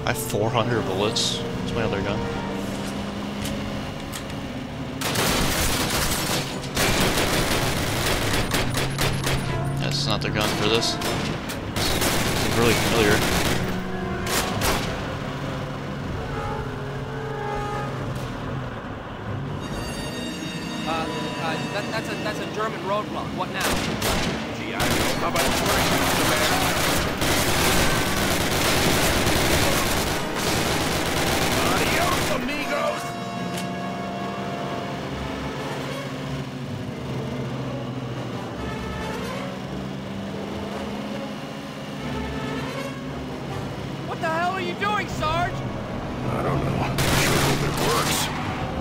I have 400 bullets. What's my other gun? That's not the gun for this. It's really familiar. That's a German roadblock. What now? Gee, I don't know. How about Adios, amigos! What the hell are you doing, Sarge? I don't know. I sure hope it works.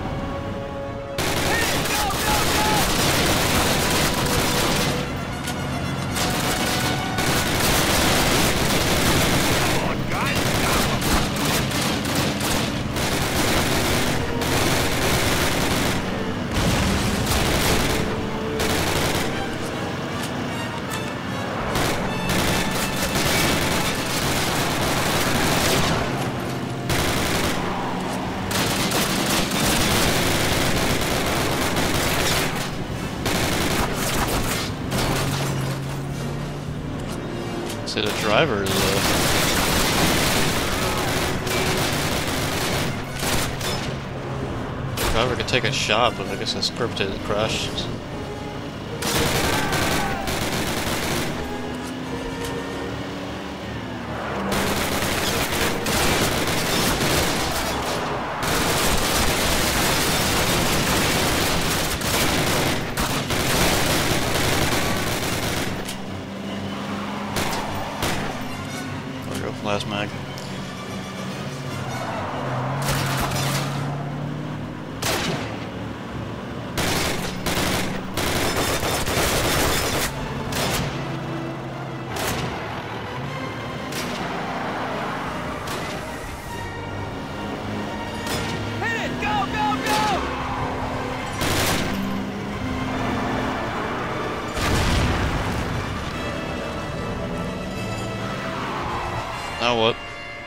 The driver is the driver could take a shot, but I guess it's scripted to crash. Last mag. Hit it! Go, go, go! Now what?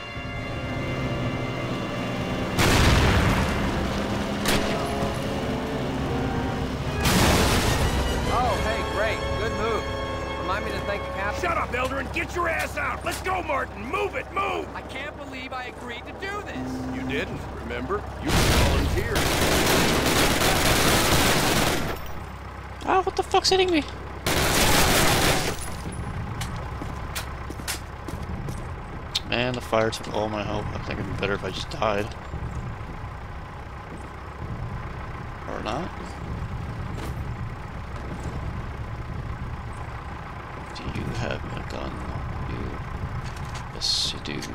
Oh, hey, great. Good move. Remind me to thank the captain. Shut up, Elder, and get your ass out! Let's go, Martin! Move it! Move! I can't believe I agreed to do this. You didn't, remember? You volunteered. Ah, what the fuck's hitting me? Man, the fire took all my health. I think it'd be better if I just died. Or not. Do you have a gun? You. Yes, you do.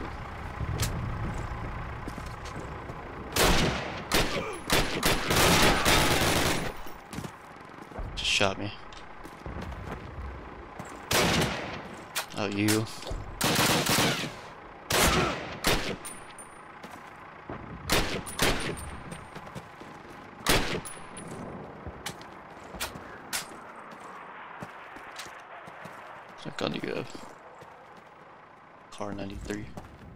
Just shot me. Oh, you. What gun do you have? Car 93.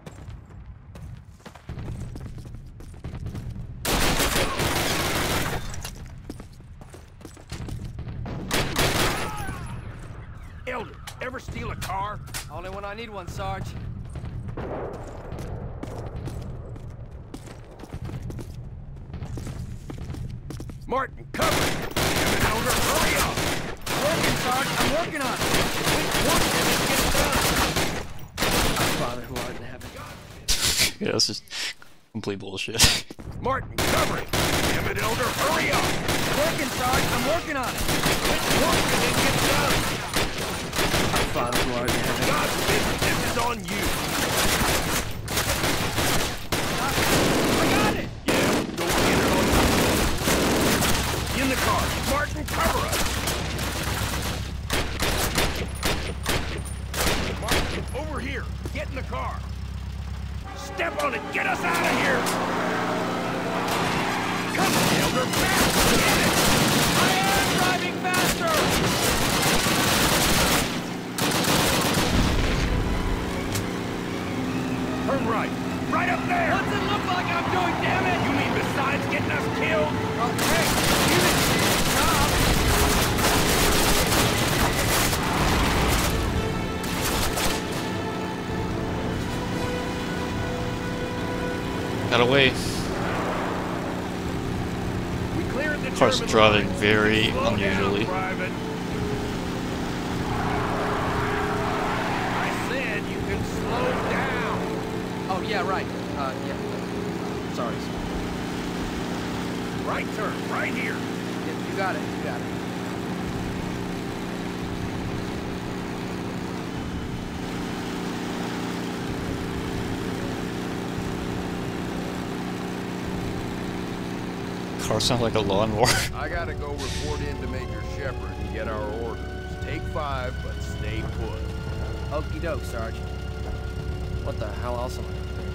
Elder, ever steal a car? Only when I need one, Sarge. Martin, cover it! Damn it, Elder, hurry up! Working, Sarge. I'm working on it. Get it done! Father who art in heaven. Yeah, this is complete bullshit. Martin, cover it! Damn it, Elder, hurry up! Working, Sarge. I'm working on it. Quit working and get done! Our Father who art in heaven. God's business, this is on you! I got it. Yeah, go get it on you. In the car. Martin, cover us! Martin, over here. Get in the car. Step on it. Get us out of here. Come on, Elder. Fast. Get it. I am driving faster. Turn right. right up there! What's it look like I'm doing, damn it? You mean besides getting us killed? Oh, hey, you didn't see the job. Got away. We cleared the Car's German driving lines. very Slow down, unusually. Private. I said you can slow down. Oh, yeah, right. Yeah. Sorry. Right turn, right here. Yeah, you got it, you got it. Car sounds like a lawnmower. I gotta go report in to Major Shepard and get our orders. Take 5, but stay put. Okie doke, Sarge. What the hell else am I gonna do?